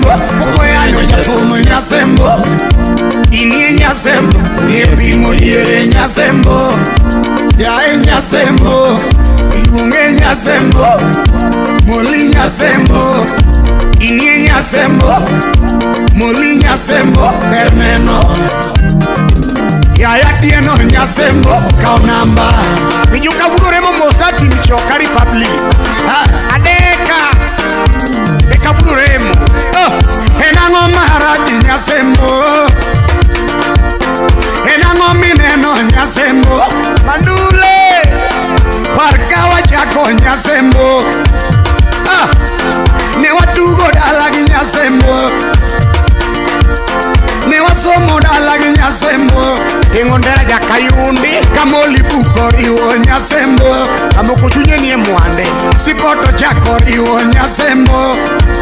Okoyanyo jafumo Nyasembo. Inie Nyasembo, niepimo diere Nyasembo. Yae Nyasembo, iunge Nyasembo. Moli Nyasembo, inie Nyasembo. Moli Nyasembo, Berneno. Yaya tieno Nyasembo, kaunamba. Mijuka bururemo mosnati michokari public. Adeka. Deka bururemo. Enango maharaji Nyasembo. Enango mineno Nyasembo. Mandule. Parkawa chako Nyasembo. Ne watugo dalagi Nyasembo. Ne wasomo dalagi Nyasembo. Ingondera jakayundi kamoli buko iwo Nyasembo. Amokuchunye niye mwande sipoto chako iwo Nyasembo.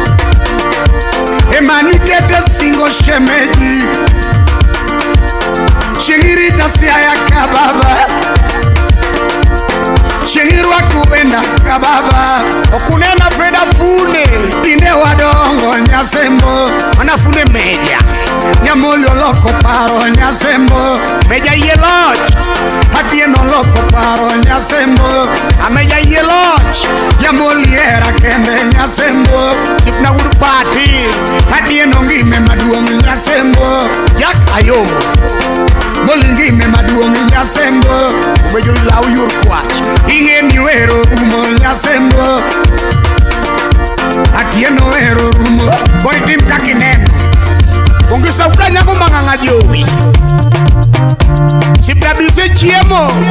Emanitete singo shemeji Shingirita siya kababa. Shingirwa kuenda kababa. Okunena Freda Fune Ine Odongo Nyasembo. Manafune meja Nyamolio loko paro Nyasembo. Meja yeloch Hatieno loko paro Nyasembo. Ameja yeloch Yamoliera kende Nyasembo. Sipna wuru party Hatieno ngime maduong Nyasembo. Yak ayomo Molingime maduong Nyasembo. Ubejo ilau yur kwach Inge niwero umo Nyasembo. Atieno ero rumo Kori tim kakineno Ungisa ukanya kumanganga jowi Sipna bise chiemo